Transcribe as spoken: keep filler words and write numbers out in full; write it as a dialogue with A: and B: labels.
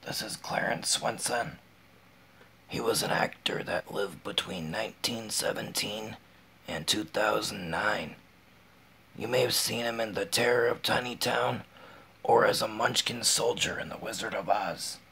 A: This is Clarence Swensen. He was an actor that lived between nineteen seventeen and two thousand nine. You may have seen him in The Terror of Tiny Town or as a Munchkin soldier in The Wizard of Oz.